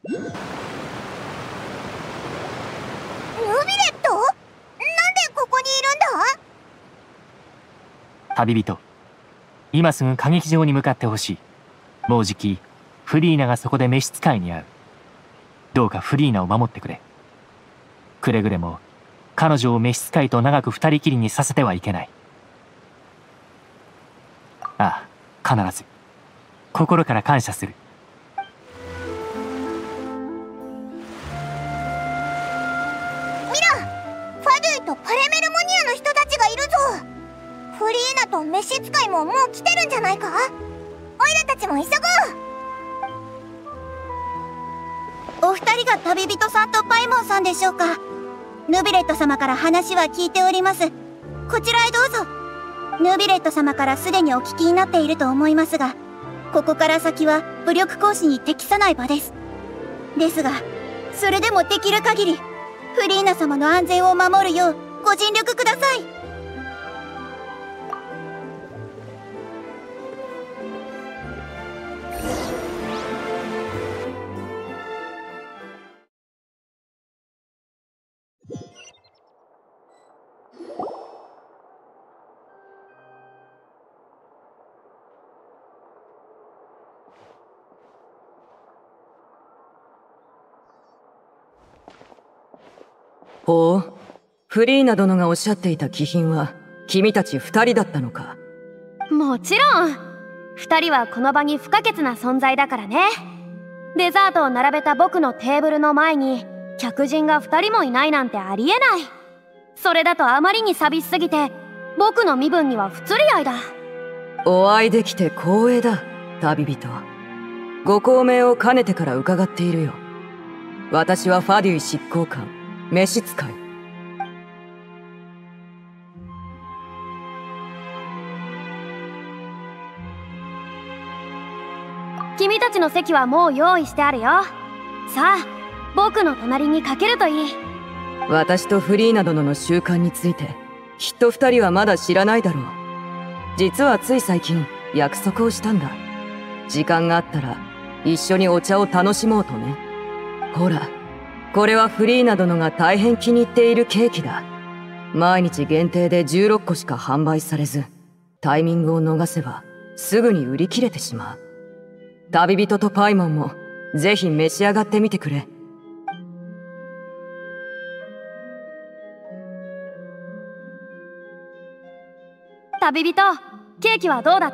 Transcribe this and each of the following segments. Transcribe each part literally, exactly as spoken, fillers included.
レット？なんでここにいるんだ？ 旅人、今すぐ歌劇場に向かってほしい。もうじきフリーナがそこで召使いに会う。どうかフリーナを守ってくれ。くれぐれも彼女を召使いと長く二人きりにさせてはいけない。ああ、必ず。心から感謝する。 ミラ、ファドゥイとパレメルモニアの人たちがいるぞ。フリーナと召使いももう来てるんじゃないか？オイラたちも急ごう。お二人が旅人さんとパイモンさんでしょうか？ヌビレット様から話は聞いております。こちらへどうぞ。ヌビレット様からすでにお聞きになっていると思いますが、ここから先は武力行使に適さない場です。ですが、それでもできる限りフリーナ様の安全を守るようご尽力ください。 ほう、フリーナ殿がおっしゃっていた気品は君たち二人だったのか。 もちろん二人はこの場に不可欠な存在だからね。デザートを並べた僕のテーブルの前に客人が二人もいないなんてありえない。それだとあまりに寂しすぎて僕の身分には不釣り合いだ。 お会いできて光栄だ、旅人。ご高名を兼ねてから伺っているよ。私はファデュイ執行官、召使い。 君たちの席はもう用意してあるよ。さあ、僕の隣にかけるといい。 私とフリーナ殿の習慣についてきっと二人はまだ知らないだろう。実はつい最近約束をしたんだ。時間があったら一緒にお茶を楽しもうとね。ほら、これはフリーナ殿が大変気に入っているケーキだ。毎日限定でじゅうろっこしか販売されず、タイミングを逃せばすぐに売り切れてしまう。旅人とパイモンもぜひ召し上がってみてくれ。 旅人、ケーキはどうだった？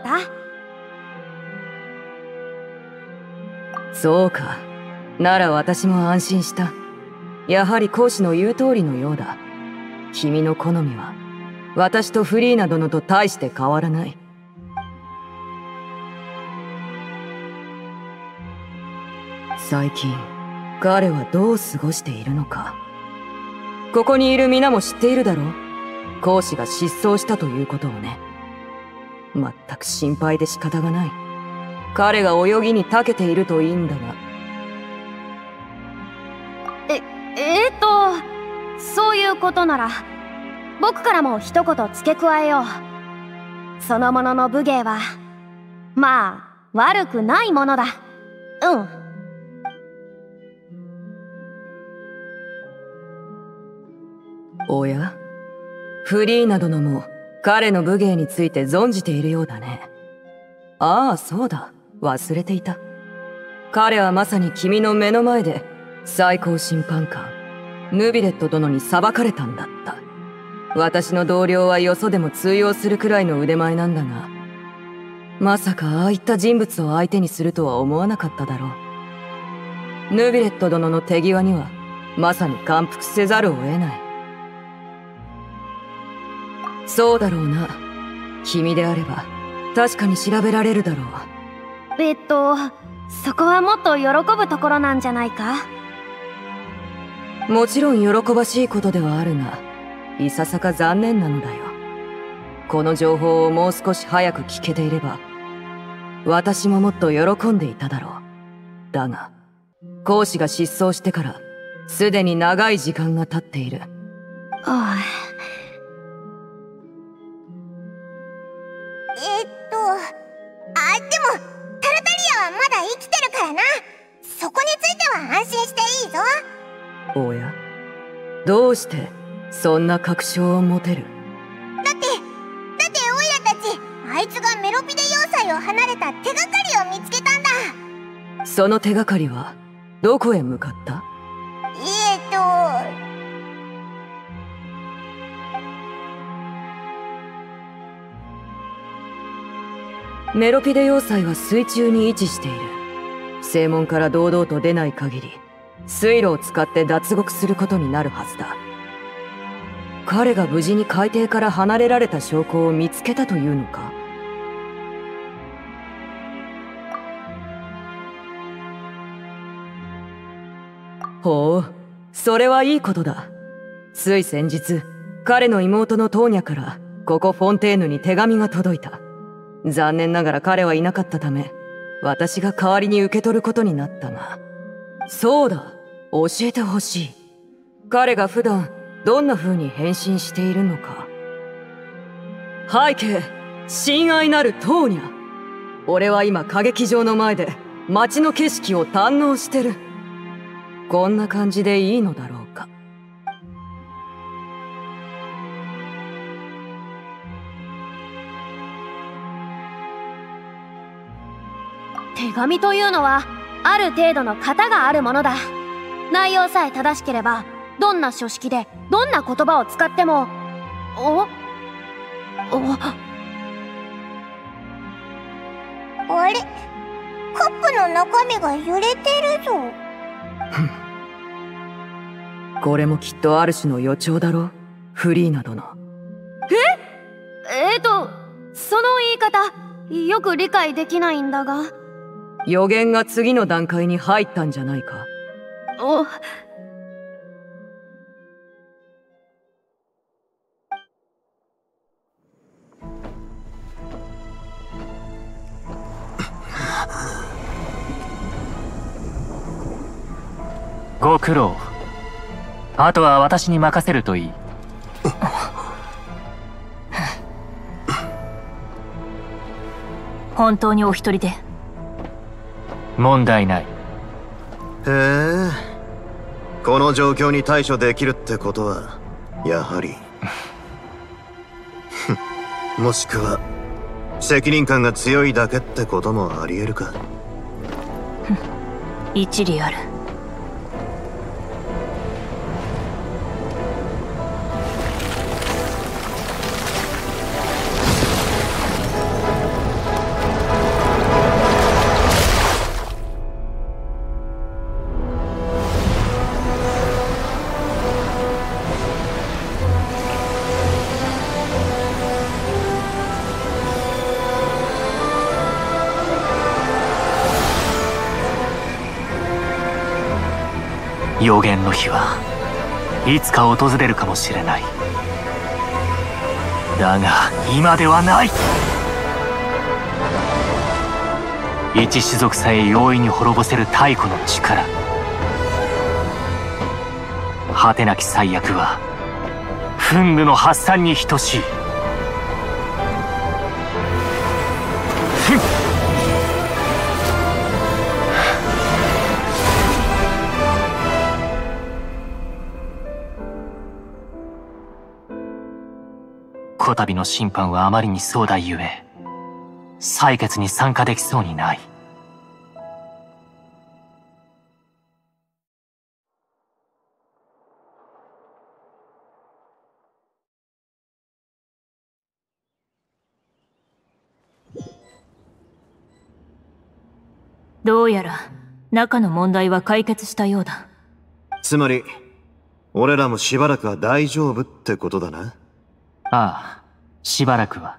そうか。なら私も安心した。やはり講師の言う通りのようだ。君の好みは私とフリーナ殿と大して変わらない。最近彼はどう過ごしているのか。ここにいる皆も知っているだろう。講師が失踪したということをね。まったく心配で仕方がない。彼が泳ぎに長けているといいんだが。 え、えー、っとそういうことなら僕からも一言付け加えよう。そのものの武芸はまあ悪くないものだ。うん。 おや、フリーナ殿も彼の武芸について存じているようだね。ああ、そうだ、忘れていた。彼はまさに君の目の前で最高審判官ヌビレット殿に裁かれたんだった。私の同僚はよそでも通用するくらいの腕前なんだが、まさかああいった人物を相手にするとは思わなかっただろう。ヌビレット殿の手際にはまさに感服せざるを得ない。そうだろうな。君であれば確かに調べられるだろう。 えっとそこはもっと喜ぶところなんじゃないか。 もちろん喜ばしいことではあるが、いささか残念なのだよ。この情報をもう少し早く聞けていれば私ももっと喜んでいただろう。だが講師が失踪してからすでに長い時間が経っている。 ああ、 えっとあでもタルタリアはまだ生きてるからな。そこについてはは安心していいぞ。 おや、どうしてそんな確証を持てる？ だってだってオイラたち、あいつがメロピデ要塞を離れた手がかりを見つけたんだ。 その手がかりはどこへ向かった？ えーとメロピデ要塞は水中に位置している。正門から堂々と出ない限り、水路を使って脱獄することになるはずだ。彼が無事に海底から離れられた証拠を見つけたというのか？ほう、それはいいことだ。つい先日、彼の妹のトーニャからここフォンテーヌに手紙が届いた。残念ながら彼はいなかったため、私が代わりに受け取ることになったが。そうだ、教えてほしい。彼が普段どんな風に変身しているのか。背景、親愛なるトーニャ。俺は今歌劇場の前で街の景色を堪能してる。こんな感じでいいのだろうか。 手紙というのはある程度の型があるものだ。内容さえ正しければ、どんな書式でどんな言葉を使っても。おおあれ、カップの中身が揺れてるぞ。 これもきっとある種の予兆だろ、フリーナ殿。 ええーとその言い方よく理解できないんだが。 予言が次の段階に入ったんじゃないか。 おご苦労。あとは私に任せるといい。 本当にお一人で？ 問題ない。 へえ、この状況に対処できるってことはやはりもしくは責任感が強いだけってこともあり得るか。 一理ある。 予言の日はいつか訪れるかもしれない。だが今ではない。一種族さえ容易に滅ぼせる太古の力。果てなき災厄は憤怒の発散に等しい。こたびの審判はあまりに壮大ゆえ、採決に参加できそうにない。 どうやら中の問題は解決したようだ。 つまり俺らもしばらくは大丈夫ってことだな。 ああ、しばらくは。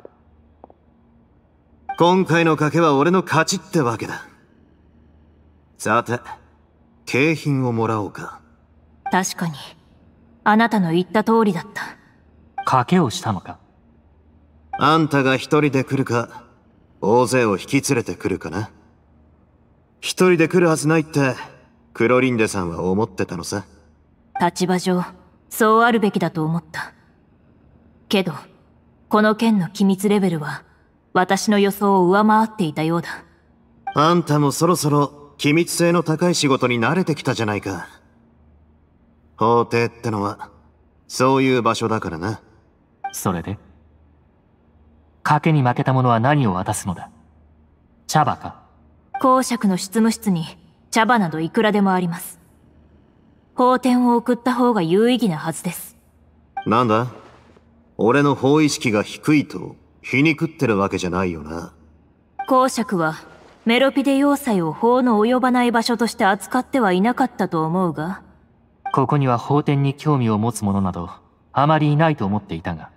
今回の賭けは俺の勝ちってわけだ。さて、景品をもらおうか。 確かにあなたの言った通りだった。 賭けをしたのか。 あんたが一人で来るか、大勢を引き連れてくるかな。一人で来るはずないってクロリンデさんは思ってたのさ。 立場上そうあるべきだと思った。けどこの件の機密レベルは私の予想を上回っていたようだ。 あんたもそろそろ機密性の高い仕事に慣れてきたじゃないか。法廷ってのはそういう場所だからな。 それで賭けに負けた者は何を渡すのだ？茶葉か？ 公爵の執務室に茶葉などいくらでもあります。法典を送った方が有意義なはずです。 なんだ？俺の法意識が低いと皮肉ってるわけじゃないよな。 公爵はメロピデ要塞を法の及ばない場所として扱ってはいなかったと思うが。 ここには法典に興味を持つ者などあまりいないと思っていたが。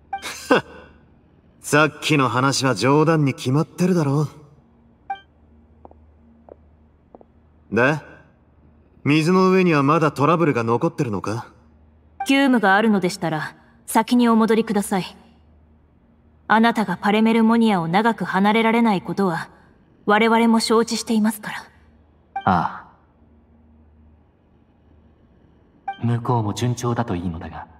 さっきの話は冗談に決まってるだろ。で、水の上にはまだトラブルが残ってるのか？ 急務があるのでしたら先にお戻りください。あなたがパレメルモニアを長く離れられないことは我々も承知していますから。 ああ。向こうも順調だといいのだが。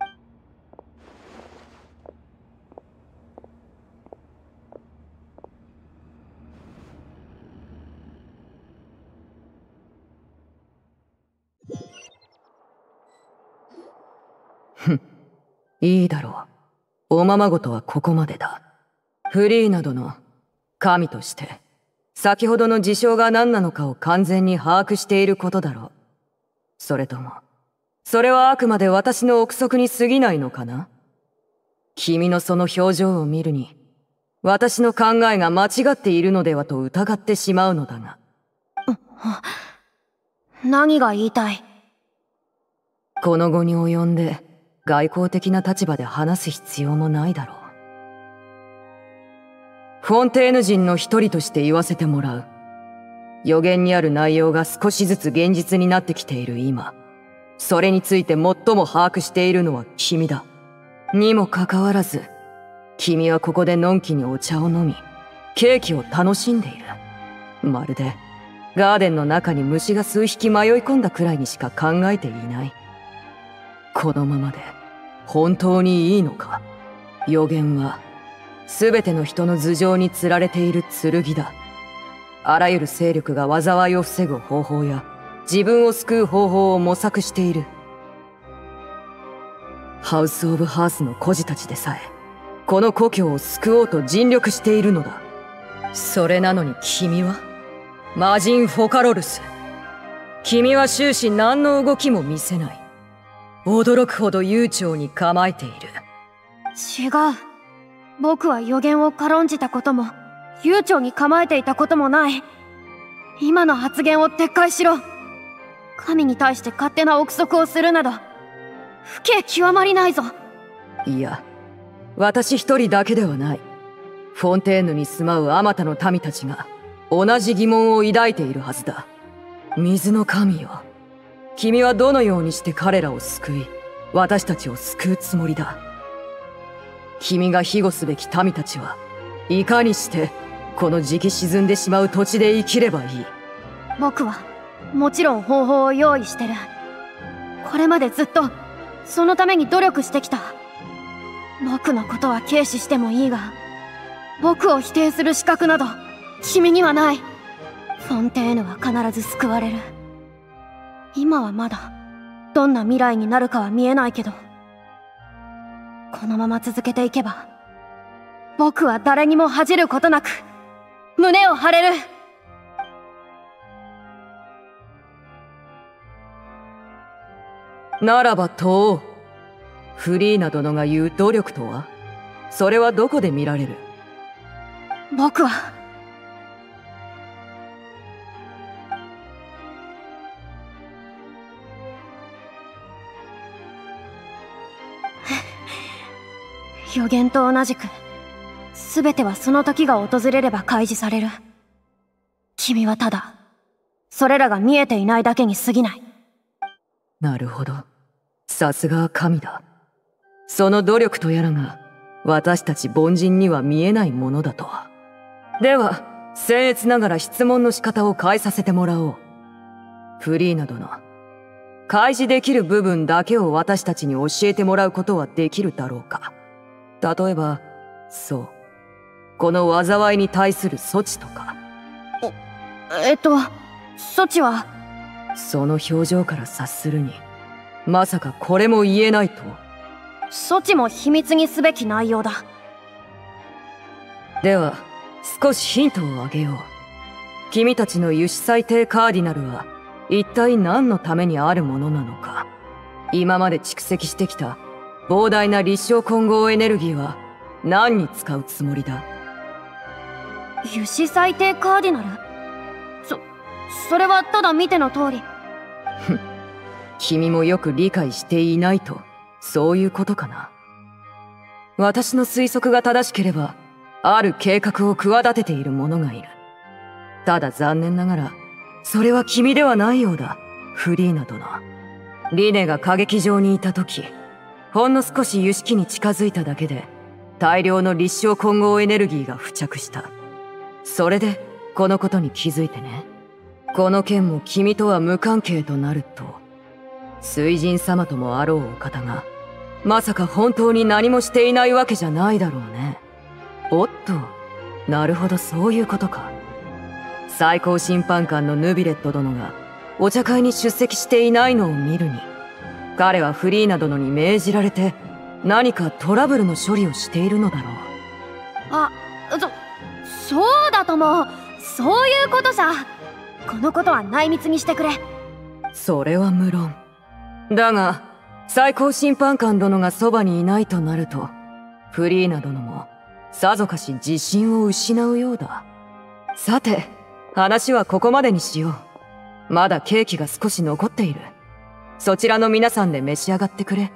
ふん、いいだろう。おままごとはここまでだ。フリーナ殿、神として先ほどの事象が何なのかを完全に把握していることだろう。それともそれはあくまで私の憶測に過ぎないのかな？君のその表情を見るに、私の考えが間違っているのではと疑ってしまうのだが。 何が言いたい？ この後に及んで外交的な立場で話す必要もないだろう。フォンテーヌ人の一人として言わせてもらう。予言にある内容が少しずつ現実になってきている今、それについて最も把握しているのは君だ。にもかかわらず、君はここでのんきにお茶を飲み、ケーキを楽しんでいる。まるで、ガーデンの中に虫が数匹迷い込んだくらいにしか考えていない。このままで、本当にいいのか？予言は、すべての人の頭上に吊られている剣だ。あらゆる勢力が災いを防ぐ方法や、自分を救う方法を模索している。ハウス・オブ・ハースの孤児たちでさえ、この故郷を救おうと尽力しているのだ。それなのに君は魔人フォカロルス。君は終始何の動きも見せない。驚くほど悠長に構えている。 違う。僕は予言を軽んじたことも、悠長に構えていたこともない。今の発言を撤回しろ。神に対して勝手な憶測をするなど、不敬極まりないぞ。 いや、私一人だけではない。フォンテーヌに住まうあまたの民たちが同じ疑問を抱いているはずだ。水の神よ、君はどのようにして彼らを救い、私たちを救うつもりだ。君が庇護すべき民たちはいかにしてこのじき沈んでしまう土地で生きればいい。 僕はもちろん方法を用意してる。これまでずっとそのために努力してきた。僕のことは軽視してもいいが、僕を否定する資格など君にはない。フォンテーヌは必ず救われる。今はまだどんな未来になるかは見えないけど、このまま続けていけば僕は誰にも恥じることなく胸を張れる。 ならば問おう。フリーナ殿が言う努力とは、それはどこで見られる？ 僕は予言と同じく、全てはその時が訪れれば開示される。君はただそれらが見えていないだけに過ぎない。 なるほど、さすがは神だ。その努力とやらが私たち凡人には見えないものだとは。では僭越ながら質問の仕方を変えさせてもらおう。フリーナ殿、開示できる部分だけを私たちに教えてもらうことはできるだろうか。例えば、そう、この災いに対する措置とか。 えっとソチは。 その表情から察するに、まさかこれも言えないと。 ソチも秘密にすべき内容だ。 では少しヒントをあげよう。君たちの油脂最低カーディナルは一体何のためにあるものなのか。今まで蓄積してきた膨大な立証混合エネルギーは何に使うつもりだ？ 油脂最低カーディナル？そそれはただ見ての通り。 君もよく理解していないと、そういうことかな。私の推測が正しければ、ある計画を企てている者がいる。ただ残念ながらそれは君ではないようだ、フリーナ殿。リネが歌劇場にいた時、ほんの少し油脂機に近づいただけで大量の立証混合エネルギーが付着した。それでこのことに気づいてね。この件も君とは無関係となると、水神様ともあろうお方がまさか本当に何もしていないわけじゃないだろうね。おっと、なるほど、そういうことか。最高審判官のヌビレット殿がお茶会に出席していないのを見るに、彼はフリーナ殿に命じられて何かトラブルの処理をしているのだろう。 あ、そ、そうだとも。そういうことさ。このことは内密にしてくれ。 それは無論だが、最高審判官殿がそばにいないとなると、フリーナ殿もさぞかし自信を失うようだ。さて、話はここまでにしよう。まだケーキが少し残っている。そちらの皆さんで召し上がってくれ。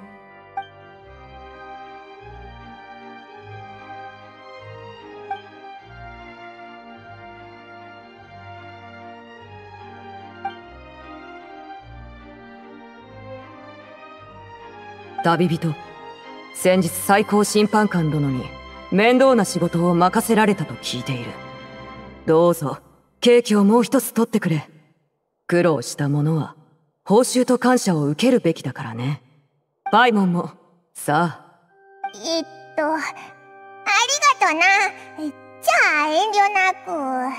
旅人、先日最高審判官殿に面倒な仕事を任せられたと聞いている。どうぞケーキをもう一つ取ってくれ。苦労した者は報酬と感謝を受けるべきだからね。パイモンもさあ。 えっとありがとな。じゃあ遠慮なく。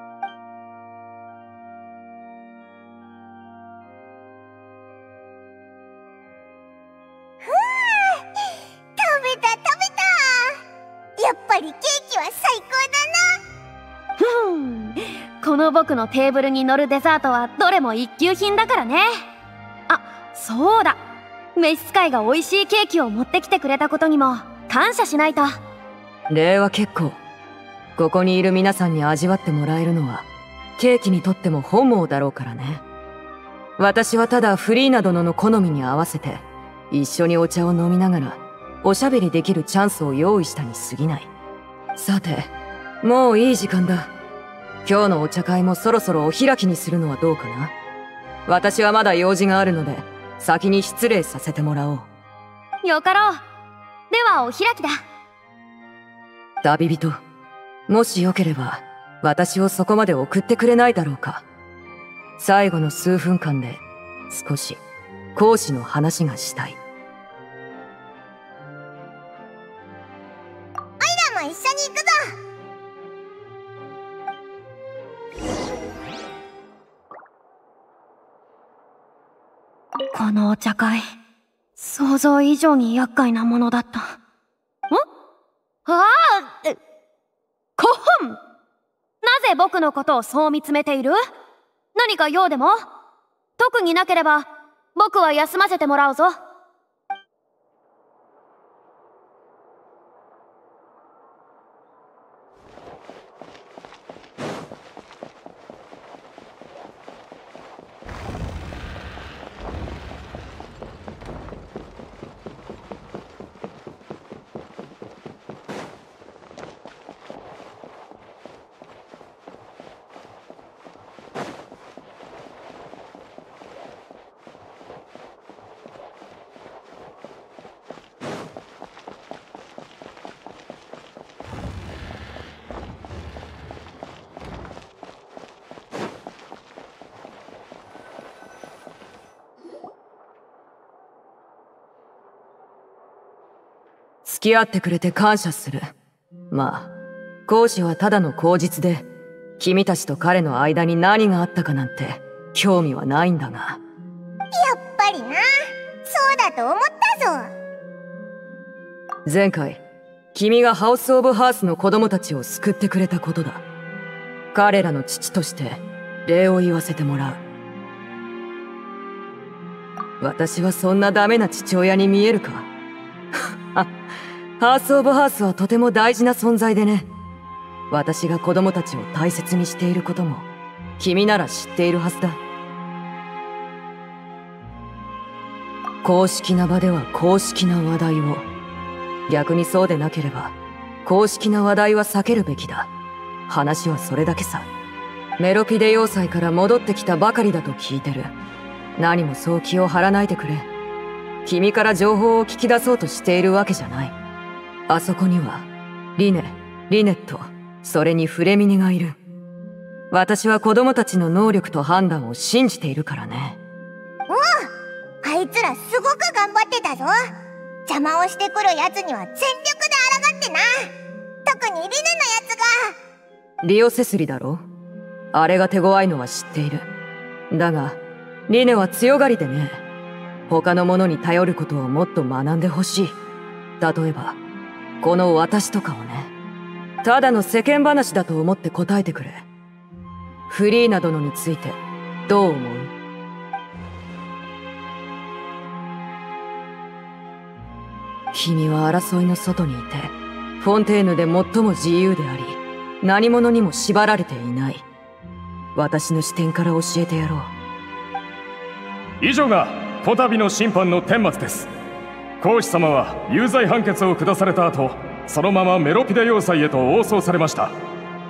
やっぱりケーキは最高だな。 ふん、この僕のテーブルに乗るデザートはどれも一級品だからね。あ、そうだ、召使いが美味しいケーキを持ってきてくれたことにも感謝しないと。 礼は結構。ここにいる皆さんに味わってもらえるのはケーキにとっても本望だろうからね。私はただフリーナ殿の好みに合わせて一緒にお茶を飲みながらおしゃべりできるチャンスを用意したに過ぎない。さて、もういい時間だ。今日のお茶会もそろそろお開きにするのはどうかな。私はまだ用事があるので先に失礼させてもらおう。 よかろう。ではお開きだ。 旅人、もしよければ私をそこまで送ってくれないだろうか。最後の数分間で少し講師の話がしたい。 も一緒に行くぞ。 このお茶会、想像以上に厄介なものだった。ん？ああ、コホン！なぜ僕のことをそう見つめている？何か用でも？特になければ僕は休ませてもらうぞ。 付き合ってくれて感謝する。まあ、講師はただの口実で、 君たちと彼の間に何があったかなんて興味はないんだが。 やっぱりな、そうだと思ったぞ。 前回君がハウス・オブ・ハースの子供たちを救ってくれたことだ。彼らの父として礼を言わせてもらう。私はそんなダメな父親に見えるか？ハウス・オブ・ハースはとても大事な存在でね。私が子供たちを大切にしていることも君なら知っているはずだ。公式な場では公式な話題を、逆にそうでなければ公式な話題は避けるべきだ。話はそれだけさ。メロピデ要塞から戻ってきたばかりだと聞いてる。何もそう気を張らないでくれ。君から情報を聞き出そうとしているわけじゃない。あそこにはリネ、リネット、それにフレミニがいる。私は子供たちの能力と判断を信じているからね。 おう、あいつらすごく頑張ってたぞ。邪魔をしてくるやつには全力で抗ってな。特にリネのやつが。 リオセスリだろ。あれが手強いのは知っている。だがリネは強がりでね。他の者に頼ることをもっと学んでほしい。例えばこの私とかをね。ただの世間話だと思って答えてくれ。フリーナ殿についてどう思う？君は争いの外にいて、フォンテーヌで最も自由であり、何者にも縛られていない。私の視点から教えてやろう。 以上がこたびの審判の顛末です。皇子様は有罪判決を下された後、そのままメロピデ要塞へと応送されました。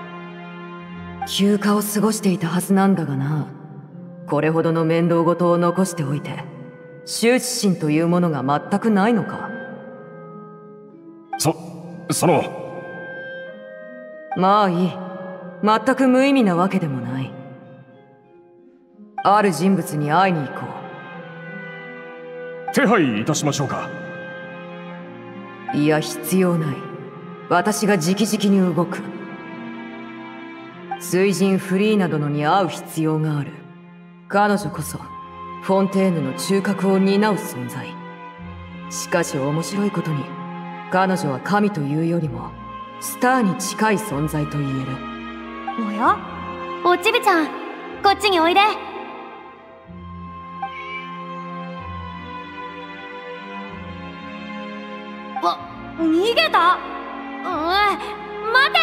休暇を過ごしていたはずなんだがな。これほどの面倒事を残しておいて、羞恥心というものが全くないのか？ そ、そのまあいい。全く無意味なわけでもない。ある人物に会いに行こう。手配いたしましょうか？ いや、必要ない。私が直々に動く。水人フリーナ殿に会う必要がある。彼女こそフォンテーヌの中核を担う存在。しかし面白いことに、彼女は神というよりもスターに近い存在と言える。 おや、おちびちゃん、こっちにおいで。わ、逃げた？うん、待て！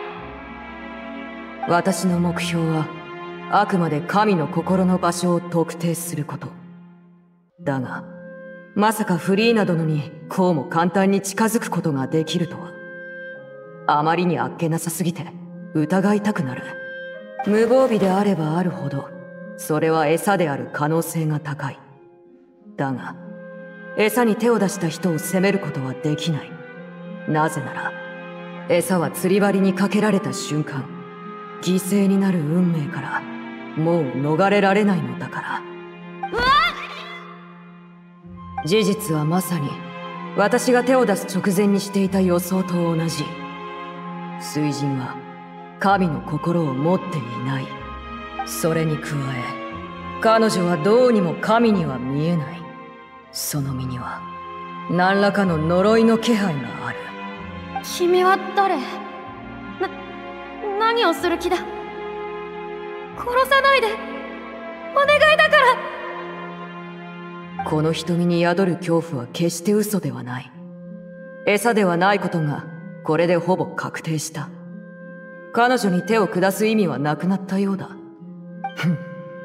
私の目標はあくまで神の心の場所を特定すること。だがまさかフリーナ殿にこうも簡単に近づくことができるとは。あまりにあっけなさすぎて疑いたくなる。無防備であればあるほどそれは餌である可能性が高い。だが餌に手を出した人を責めることはできない。なぜなら餌は釣り針にかけられた瞬間、犠牲になる運命からもう逃れられないのだから。 うわっ！ 事実はまさに私が手を出す直前にしていた予想と同じ。水人は神の心を持っていない。それに加え彼女はどうにも神には見えない。その身には何らかの呪いの気配がある。 君は誰？な、何をする気だ？殺さないで、お願いだから。 この瞳に宿る恐怖は決して嘘ではない。餌ではないことがこれでほぼ確定した。彼女に手を下す意味はなくなったようだ。ふん。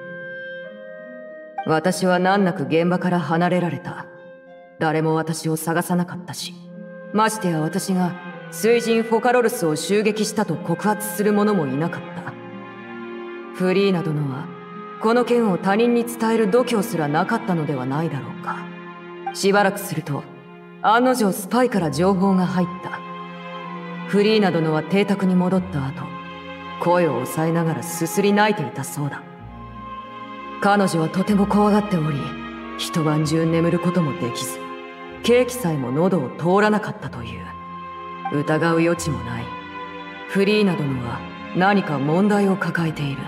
私は難なく現場から離れられた。誰も私を探さなかったし、ましてや私が水人フォカロルスを襲撃したと告発する者もいなかった。フリーナ殿はこの件を他人に伝える度胸すらなかったのではないだろうか。しばらくすると案の定スパイから情報が入った。フリーナ殿は邸宅に戻った後、声を抑えながらすすり泣いていたそうだ。彼女はとても怖がっており、一晩中眠ることもできず、ケーキさえも喉を通らなかったという。疑う余地もない。フリーナ殿は何か問題を抱えている。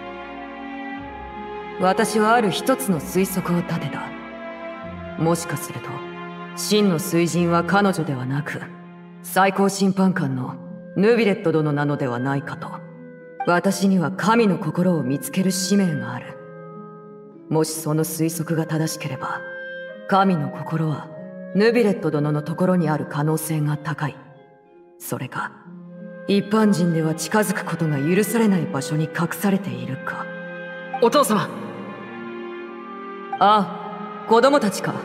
私はある一つの推測を立てた。もしかすると真の水神は彼女ではなく、最高審判官のヌビレット殿なのではないかと。私には神の心を見つける使命がある。もしその推測が正しければ、神の心はヌビレット殿のところにある可能性が高い。それが一般人では近づくことが許されない場所に隠されているか。 お父様。 ああ、子供たちか。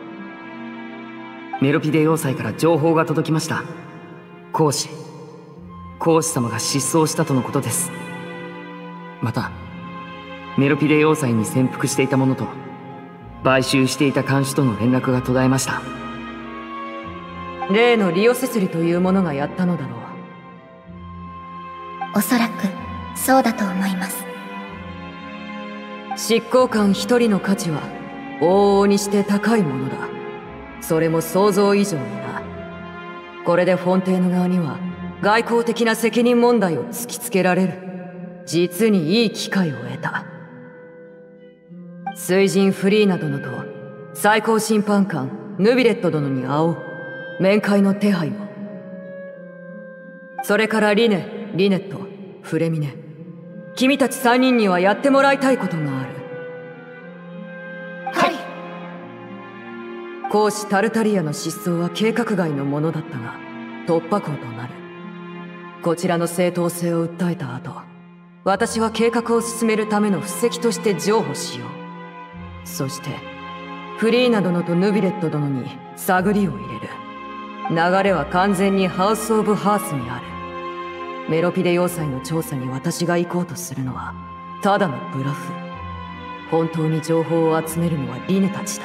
メロピデ要塞から情報が届きました。孔子孔子様が失踪したとのことです。またメロピデ要塞に潜伏していた者と買収していた看守との連絡が途絶えました。 例のリオセスリという者がやったのだろう。 おそらくそうだと思います。 執行官一人の価値は往々にして高いものだ。それも想像以上にな。これでフォンテーヌ側には外交的な責任問題を突きつけられる。実にいい機会を得た。水神フリーナ殿と最高審判官ヌビレット殿に会おう。面会の手配を。それからリネ、リネット、フレミネ、君たち三人にはやってもらいたいことがある。 はい。 公使タルタリアの失踪は計画外のものだったが、突破口となる。こちらの正当性を訴えた後、私は計画を進めるための布石として譲歩しよう。そしてフリーナ殿とヌビレット殿に探りを入れる。流れは完全にハウス・オブ・ハースにある。メロピデ要塞の調査に私が行こうとするのはただのブラフ。本当に情報を集めるのはリネたちだ。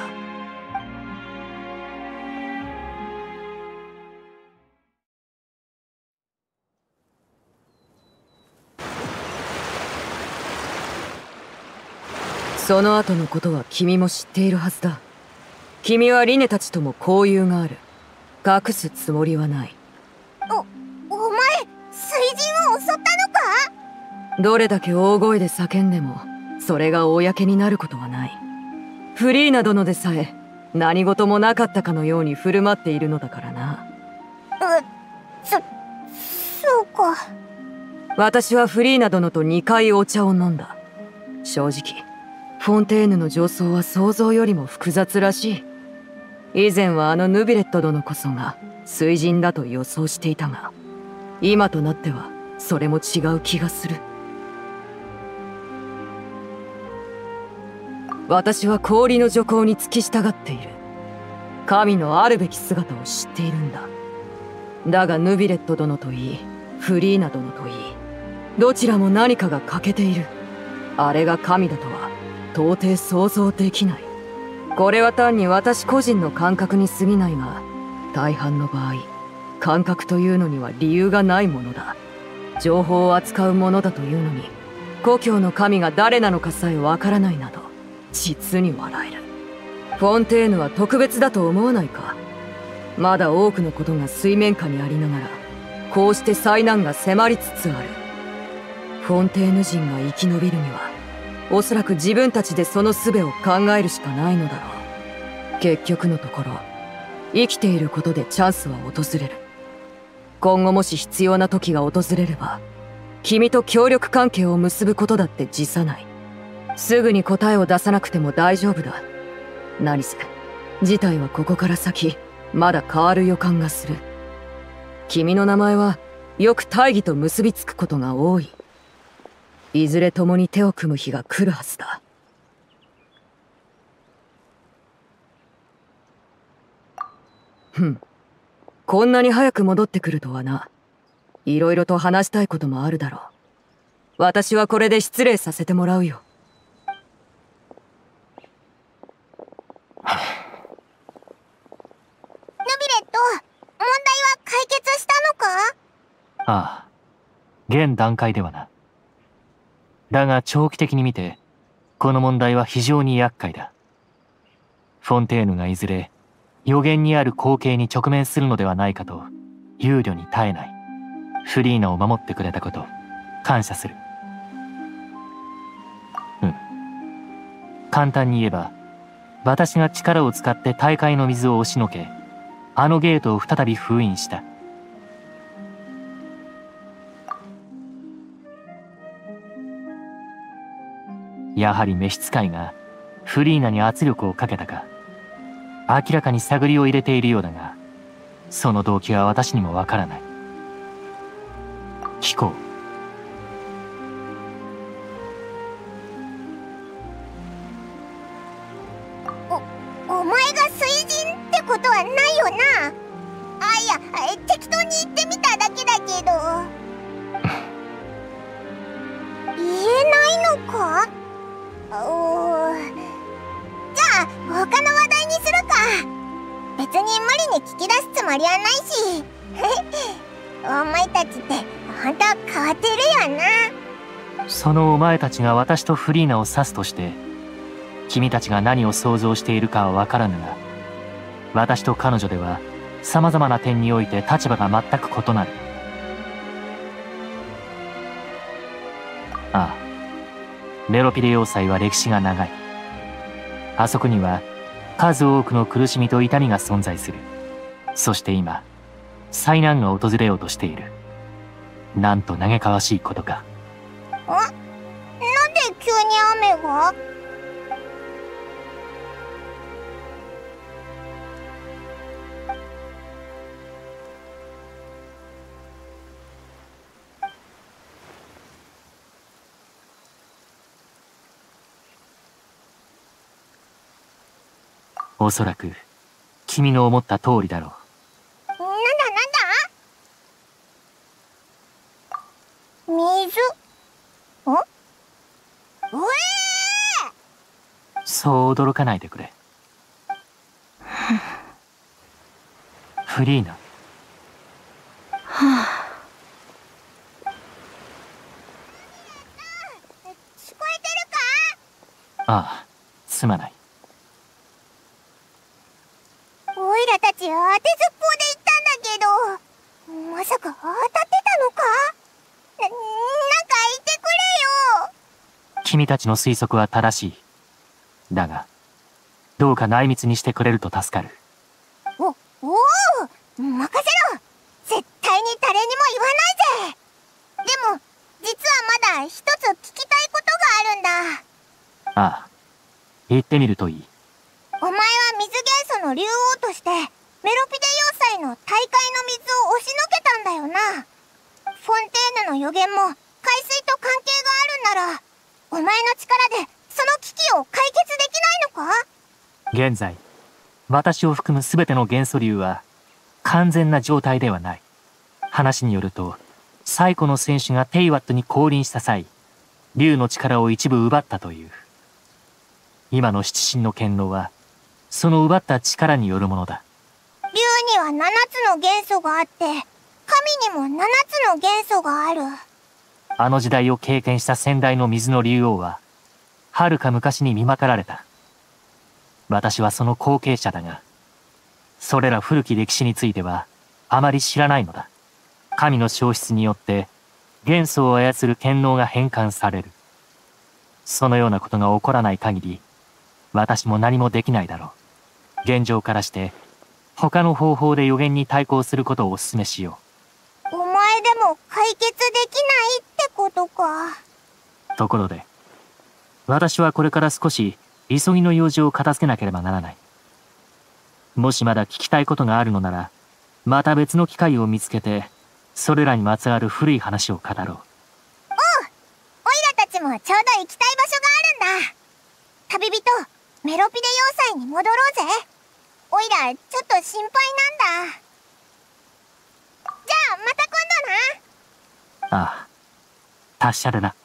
その後のことは君も知っているはずだ。君はリネたちとも交友がある。隠すつもりはない。 お、お前、水神を襲ったのか？ どれだけ大声で叫んでも、それが公になることはない。フリーナ殿でさえ、何事もなかったかのように振る舞っているのだからな。 う、そ、そうか。 私はフリーナ殿とにかいお茶を飲んだ。正直、フォンテーヌの上層は想像よりも複雑らしい。以前はあのヌビレット殿こそが水神だと予想していたが、今となってはそれも違う気がする。私は氷の徐行に付き従っている。神のあるべき姿を知っているんだ。だがヌビレット殿といい、フリーナ殿といい、どちらも何かが欠けている。あれが神だとは到底想像できない。これは単に私個人の感覚に過ぎないが、大半の場合、感覚というのには理由がないものだ。情報を扱うものだというのに、故郷の神が誰なのかさえわからないなど、実に笑える。フォンテーヌは特別だと思わないか。まだ多くのことが水面下にありながら、こうして災難が迫りつつある。フォンテーヌ人が生き延びるには、おそらく自分たちでその術を考えるしかないのだろう。結局のところ、生きていることでチャンスは訪れる。今後もし必要な時が訪れれば、君と協力関係を結ぶことだって辞さない。すぐに答えを出さなくても大丈夫だ。何せ、事態はここから先、まだ変わる予感がする。君の名前は、よく大義と結びつくことが多い。いずれ共に手を組む日が来るはずだ。ふん。こんなに早く戻ってくるとはな。いろいろと話したいこともあるだろう。私はこれで失礼させてもらうよ。 ヌビレット、問題は解決したのか？ ああ、現段階ではな。だが長期的に見て、この問題は非常に厄介だ。フォンテーヌがいずれ予言にある光景に直面するのではないかと憂慮に耐えない。フリーナを守ってくれたこと、 感謝する。うん。簡単に言えば、私が力を使って大海の水を押しのけ、あのゲートを再び封印した。やはり召使いがフリーナに圧力をかけたか。明らかに探りを入れているようだが、その動機は私にもわからない。聞こう。お、お前が水人ってことはないよな。あ、いや、適当に言ってみただけだけど。言えないのか？おー、じゃあ他の話題にするか。別に無理に聞き出すつもりはないし。お前たちって本当変わってるよな。 そのお前たちが私とフリーナを指すとして、君たちが何を想像しているかは分からぬが、私と彼女では様々な点において立場が全く異なる。ああ、メロピデ要塞は歴史が長い。あそこには数多くの苦しみと痛みが存在する。そして今、災難が訪れようとしている。なんと嘆かわしいことか。 ん？なんで急に雨が？ おそらく君の思った通りだろう。 なんだなんだ？水？ん？うえー！ そう驚かないでくれ。フリーナ。 はあ。聞こえてるか？ ああ、すまない。 オイラたち当てずっぽうで行ったんだけど、まさか当たってたのか？な、なんか言ってくれよ。 君たちの推測は正しい。だが、どうか内密にしてくれると助かる。 お、おお、任せろ。絶対に誰にも言わないぜ。でも、実はまだ一つ聞きたいことがあるんだ。 ああ、言ってみるといい。 お前は水元素の竜王としてメロピデ要塞の大海の水を押しのけたんだよな。フォンテーヌの予言も海水と関係があるんなら、お前の力でその危機を解決できないのか？ 現在、私を含む全ての元素竜は完全な状態ではない。話によると、最古の戦士がテイワットに降臨した際、竜の力を一部奪ったという。今の七神の権能はその奪った力によるものだ。 竜には七つの元素があって、神にも七つの元素がある。 あの時代を経験した先代の水の竜王は、はるか昔に見まかられた。私はその後継者だが、それら古き歴史についてはあまり知らないのだ。神の消失によって元素を操る権能が変換される。そのようなことが起こらない限り、私も何もできないだろう。現状からして、他の方法で予言に対抗することをお勧めしよう。お前でも解決できないってことか。 ところで、私はこれから少し急ぎの用事を片付けなければならない。もしまだ聞きたいことがあるのなら、また別の機会を見つけて、それらにまつわる古い話を語ろう。おう、 オイラたちもちょうど行きたい場所があるんだ。旅人、メロピデ要塞に戻ろうぜ。オイラ、ちょっと心配なんだ。じゃあ、また今度な。 ああ、達者でな。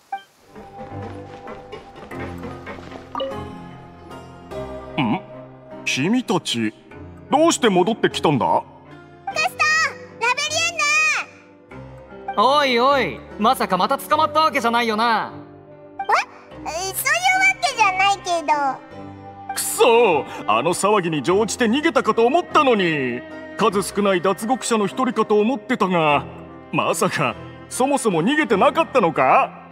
ん？君たち、どうして戻ってきたんだ？ クスト、ラベリエンヌ。 おいおい、まさかまた捕まったわけじゃないよな。 え、そういうわけじゃないけど。 くそ、あの騒ぎに乗じて逃げたかと思ったのに。数少ない脱獄者の一人かと思ってたが、まさかそもそも逃げてなかったのか？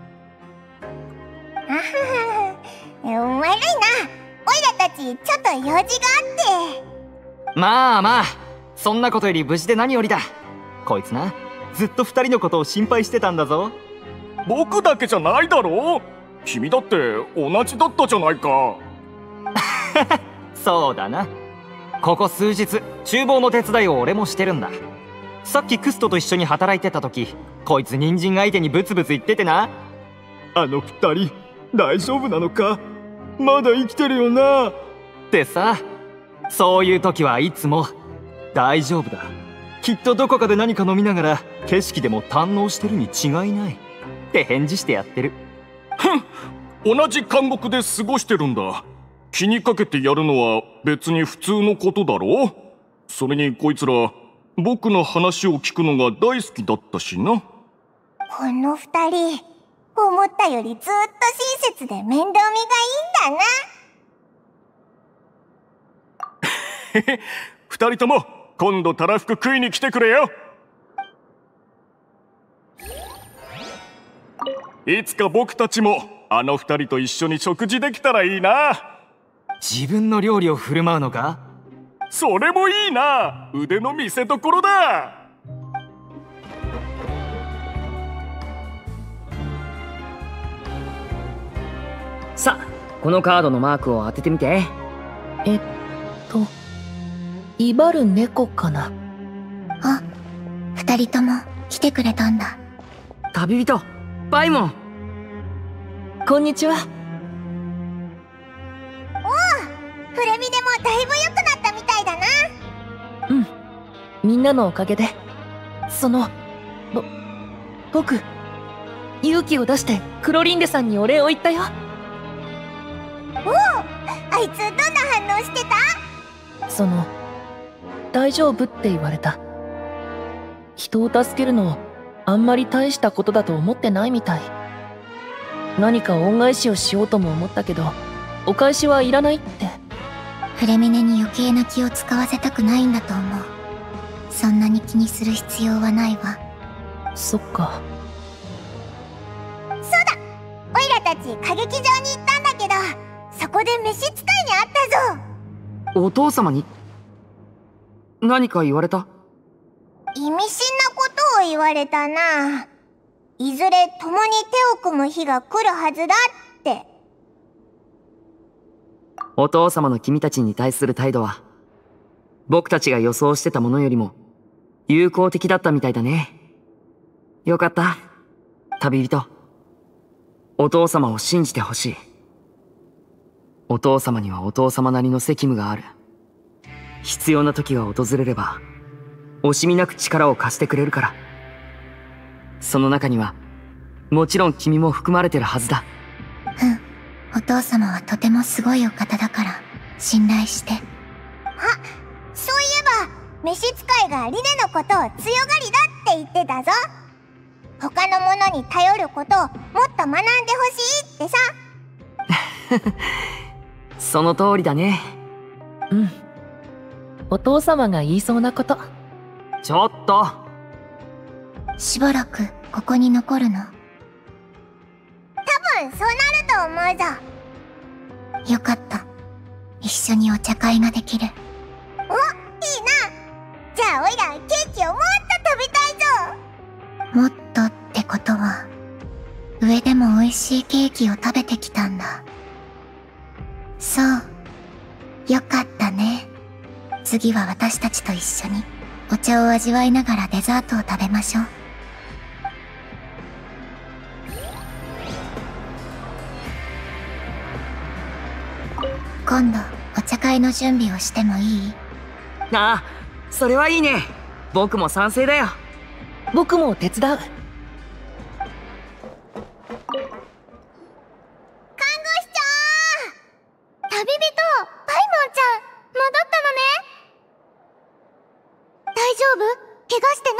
あはは、悪いな。オイラたちちょっと用事があって。 まあまあ、そんなことより無事で何よりだ。こいつな、ずっと二人のことを心配してたんだぞ。 僕だけじゃないだろう。君だって同じだったじゃないか。 そうだな。ここ数日厨房の手伝いを俺もしてるんだ。さっきクストと一緒に働いてた時、こいつ人参相手にブツブツ言っててな。 あの二人大丈夫なのか？まだ生きてるよなってさ。そういう時はいつも大丈夫だ、きっとどこかで何か飲みながら景色でも堪能してるに違いないって返事してやってる。 ふん、同じ監獄で過ごしてるんだ。気にかけてやるのは別に普通のことだろう。それにこいつら僕の話を聞くのが大好きだったしな。 この二人思ったよりずっと親切で面倒見がいいんだな。 へへ、二人とも今度たらふく食いに来てくれよ。いつか僕たちもあの二人と一緒に食事できたらいいな。 自分の料理を振る舞うのか？ それもいいな。腕の見せ所だ。 さあ、このカードのマークを当ててみて。 えっと威張る猫かな。 あ、二人とも来てくれたんだ。 旅人パイモン、 こんにちは。 おお、フレミでもだいぶ良くなったみたいだな。 うん、みんなのおかげで。そのぼ僕勇気を出してクロリンデさんにお礼を言ったよ。 おお、あいつどんな反応してた？ その大丈夫って言われた。人を助けるのあんまり大したことだと思ってないみたい。何か恩返しをしようとも思ったけど、お返しはいらないって。 フレミネに余計な気を使わせたくないんだと思う。そんなに気にする必要はないわ。 そっか。 そうだ、オイラたち歌劇場に行ったんだけど、そこで召使いに会ったぞ。 お父様に何か言われた？ 意味深なことを言われたな。いずれ共に手を組む日が来るはずだって。 お父様の君たちに対する態度は僕たちが予想してたものよりも友好的だったみたいだね。よかった、旅人。お父様を信じてほしい。お父様にはお父様なりの責務がある。必要な時が訪れれば惜しみなく力を貸してくれるから。その中にはもちろん君も含まれてるはずだ。 うん、お父様はとてもすごいお方だから信頼して。あ、そういえば召使いがリネのことを強がりだって言ってたぞ。他の者に頼ることをもっと学んでほしいってさ。 その通りだね。 うん、お父様が言いそうなこと。 ちょっと、 しばらくここに残るの？多分そうなると思うぞ。よかった、一緒にお茶会ができる。お、いいな。じゃあオイラケーキをもっと食べたいぞ。もっとってことは上でも美味しいケーキを食べてきたんだ。そう、よかったね。次は私たちと一緒にお茶を味わいながらデザートを食べましょう。今度お茶会の準備をしてもいい？ ああ、それはいいね。僕も賛成だよ。 僕も手伝う。 旅人、パイモンちゃん、戻ったのね。大丈夫？怪我してない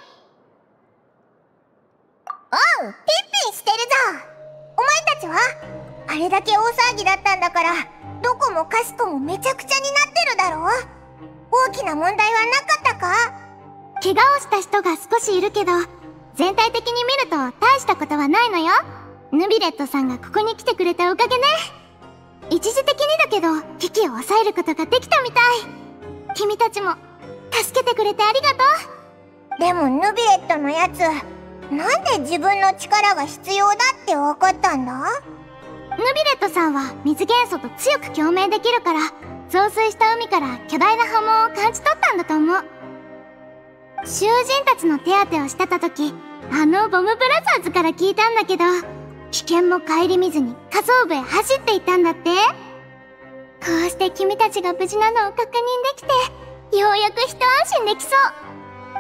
？おう、ピンピンしてるぞ。お前たちは？あれだけ大騒ぎだったんだから、どこもかしこもめちゃくちゃになってるだろう。大きな問題はなかったか？怪我をした人が少しいるけど、 全体的に見ると大したことはないのよ。ヌビレットさんがここに来てくれたおかげね。一時的にだけど危機を抑えることができたみたい。君たちも助けてくれてありがとう。 でもヌビレットのやつ、なんで自分の力が必要だって分かったんだ？ ヌビレットさんは水元素と強く共鳴できるから、増水した海から巨大な波紋を感じ取ったんだと思う。囚人たちの手当てをしてた時、あのボムブラザーズから聞いたんだけど、危険も顧みずに下層部へ走っていったんだって。こうして君たちが無事なのを確認できて、ようやく一安心できそう。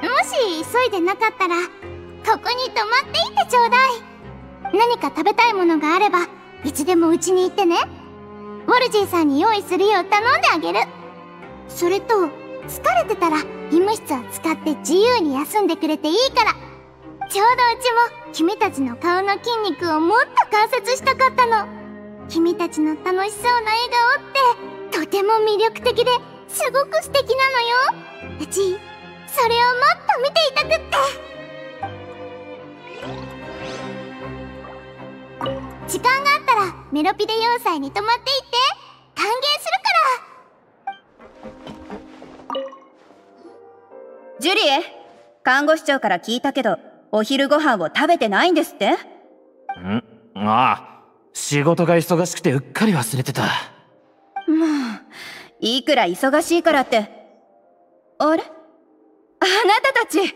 もし急いでなかったらここに泊まっていってちょうだい。何か食べたいものがあればいつでもうちに行ってね。ウォルジーさんに用意するよう頼んであげる。それと疲れてたら医務室を使って自由に休んでくれていいから。ちょうどうちも君たちの顔の筋肉をもっと観察したかったの。君たちの楽しそうな笑顔ってとても魅力的ですごく素敵なのよ。うちそれをもっと見ていたくって。時間があったらメロピデ要塞に泊まっていって歓迎するから。 ジュリエ、看護師長から聞いたけどお昼ご飯を食べてないんですって？ん？ ああ、仕事が忙しくてうっかり忘れてた。 もういくら忙しいからって。あれ？あなたたち。ジュリエ、ルールビー、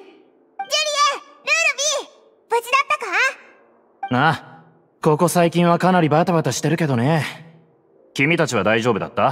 無事だったか？ なあ、ここ最近はかなりバタバタしてるけどね。君たちは大丈夫だった？ お前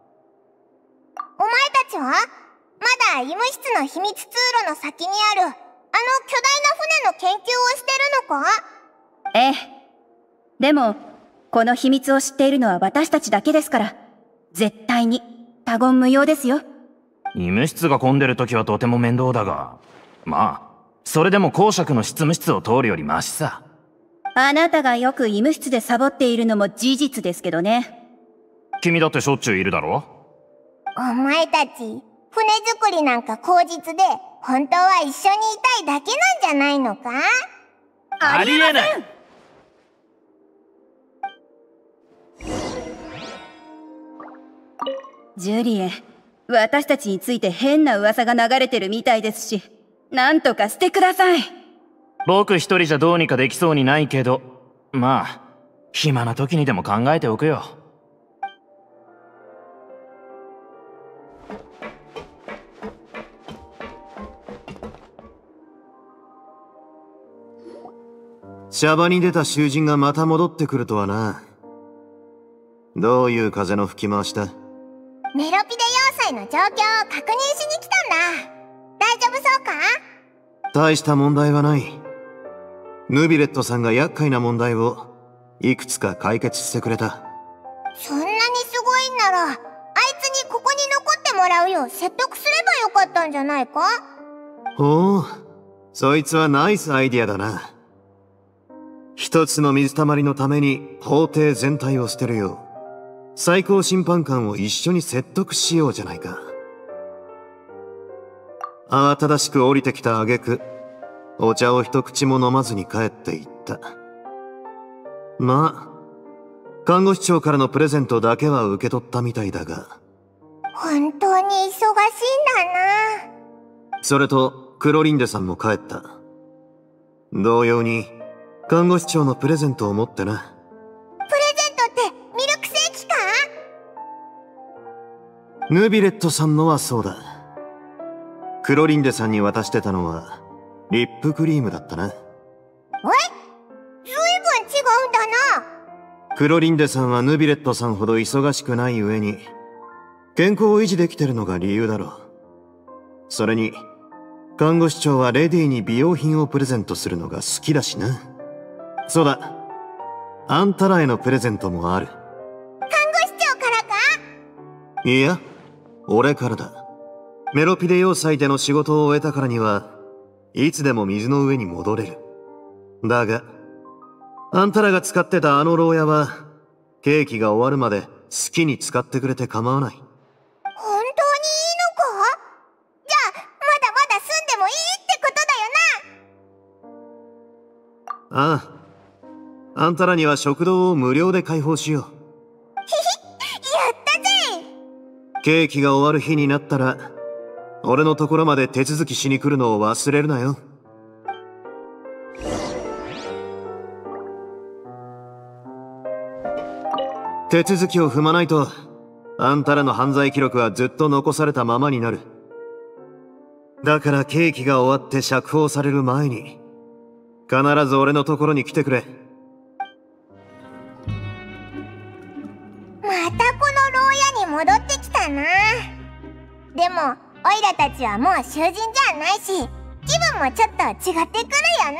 たちはまだ医務室の秘密通路の先にあるあの巨大な船の研究をしてるのか？ ええ。でもこの秘密を知っているのは私たちだけですから、絶対に他言無用ですよ。 医務室が混んでる時はとても面倒だが、まあそれでも公爵の執務室を通るよりマシさ。 あなたがよく医務室でサボっているのも事実ですけどね。 君だってしょっちゅういるだろ？ お前たち船作りなんか口実で本当は一緒にいたいだけなんじゃないのか？ ありえない。 ジュリエ、私たちについて変な噂が流れてるみたいですし、なんとかしてください。 僕一人じゃどうにかできそうにないけど、まあ暇な時にでも考えておくよ。 シャバに出た囚人がまた戻ってくるとはな。どういう風の吹き回しだ？ メロピデ要塞の状況を確認しに来たんだ。大丈夫そうか？ 大した問題はない。ヌビレットさんが厄介な問題をいくつか解決してくれた。 そんなにすごいんならあいつにここに残ってもらうよう説得すればよかったんじゃないか？ ほう、そいつはナイスアイディアだな。一つの水たまりのために法廷全体を捨てるよう最高審判官を一緒に説得しようじゃないか。慌ただしく降りてきた挙句、お茶を一口も飲まずに帰っていった。まあ看護師長からのプレゼントだけは受け取ったみたいだが。 本当に忙しいんだな。 それとクロリンデさんも帰った。同様に看護師長のプレゼントを持ってな。ヌビレットさんのはそうだ。クロリンデさんに渡してたのはリップクリームだったな。え？ずいぶん違うんだな。 クロリンデさんはヌビレットさんほど忙しくない上に健康を維持できてるのが理由だろう。それに看護師長はレディに美容品をプレゼントするのが好きだしな。そうだ、あんたらへのプレゼントもある。 看護師長からか？ いや、俺からだ。メロピデ要塞での仕事を終えたからにはいつでも水の上に戻れる。だがあんたらが使ってたあの牢屋はケーキが終わるまで好きに使ってくれて構わない。 本当にいいのか？じゃあまだまだ住んでもいいってことだよな。 ああ、あんたらには食堂を無料で開放しよう。 ひひ、やったぜ。 ケーキが終わる日になったら俺のところまで手続きしに来るのを忘れるなよ。手続きを踏まないとあんたらの犯罪記録はずっと残されたままになる。だからケーキが終わって釈放される前に必ず俺のところに来てくれ。 またこの牢屋に戻ってきたな。でもオイラたちはもう囚人じゃないし、気分もちょっと違ってくるよな。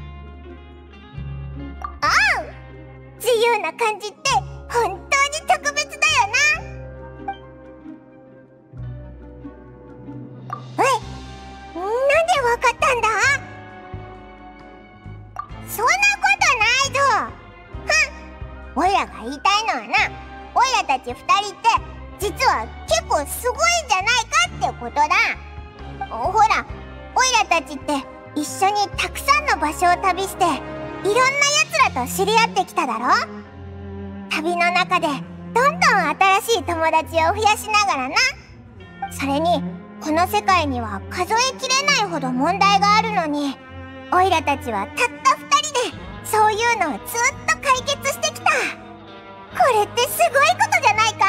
ああ、自由な感じって本当に特別だよな。え、なんでわかったんだ？そんなことないぞ。ふん、オイラが言いたいのはな、オイラたち二人って実は結構すごいんじゃないかってことだ。ほら、オイラたちって一緒にたくさんの場所を旅していろんな奴らと知り合ってきただろ。旅の中でどんどん新しい友達を増やしながらな。それにこの世界には数えきれないほど問題があるのに、オイラたちはたった二人でそういうのをずっと解決してきた。これってすごいことじゃないか？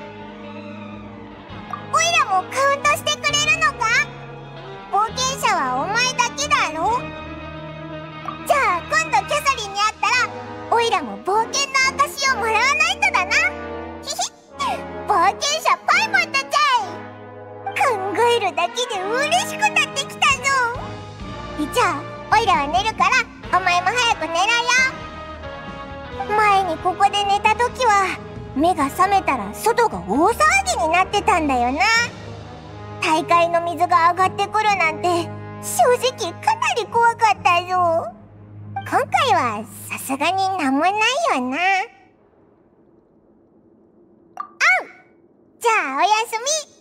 オイラもカウントしてくれるのか？冒険者はお前だけだろ？じゃあ今度キャサリンに会ったらオイラも冒険の証をもらわないとだな。ひひ、冒険者パイモンだぜ。考えるだけで嬉しくなってきたぞ。じゃあオイラは寝るからお前も早く寝ろよ。前にここで寝た時は目が覚めたら外が大騒ぎになってたんだよな。大海の水が上がってくるなんて正直かなり怖かったぞ。今回はさすがになんもないよな。あう、じゃあおやすみ。